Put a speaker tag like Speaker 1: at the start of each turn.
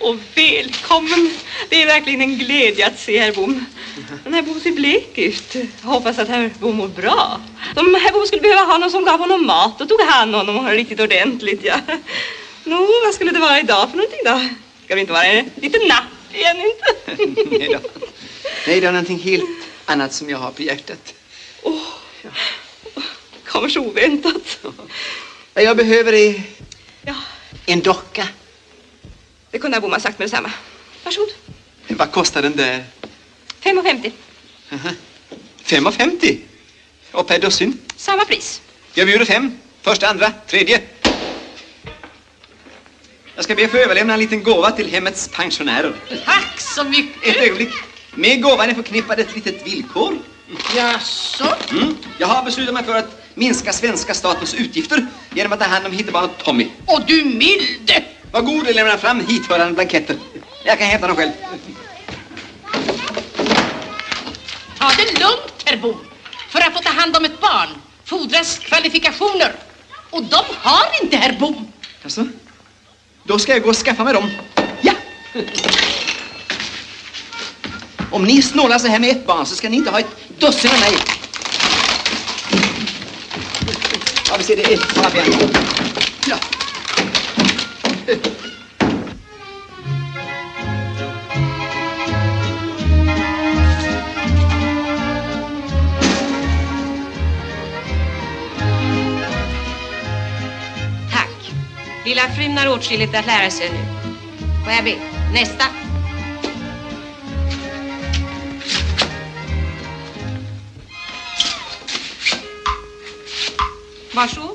Speaker 1: Och välkommen. Det är verkligen en glädje att se herr Bom. Men herr Bom ser blek ut. Jag hoppas att herr Bom mår bra. Om herr Bom skulle behöva ha någon som gav honom mat, då tog han honom riktigt ordentligt, ja. Nå, vad skulle det vara idag för någonting då? Ska det inte vara en liten natt igen, inte?
Speaker 2: Nej då. Nej, det är någonting helt annat som jag har på hjärtat.
Speaker 1: Kommer så oväntat.
Speaker 2: Vad jag behöver är
Speaker 1: Ja,
Speaker 2: en docka.
Speaker 1: det kunde herr Bom ha sagt med detsamma. Varsågod.
Speaker 2: Vad kostar den där?
Speaker 1: 5,50.
Speaker 2: 5,50? Och per dussin?
Speaker 1: Samma pris.
Speaker 2: Jag bjuder 5. Första, andra, tredje. Jag ska be att få överlämna en liten gåva till hemmets pensionärer.
Speaker 3: Tack så mycket.
Speaker 2: Ett ögonblick. Med gåvan är förknippad ett litet villkor.
Speaker 3: Jaså?
Speaker 2: Jag har beslutat mig för att minska svenska statens utgifter genom att ta hand om hittebarnet Tommy.
Speaker 3: Och du milde!
Speaker 2: Var god och lämna fram hithörande blanketter. Jag kan hämta dem själv.
Speaker 3: Ta det lugnt, herr Bom. För att få ta hand om ett barn fordras kvalifikationer. Och de har inte herr Bom.
Speaker 2: Alltså, då ska jag gå och skaffa mig dem. Ja! Om ni snålar så här med ett barn så ska ni inte ha ett dussin av mig. Ja, vi ser det är Fabian. Ja.
Speaker 4: Tack. Lilla frun har åtskilligt att lära sig nu. Får jag be? Nästa. Varsågod.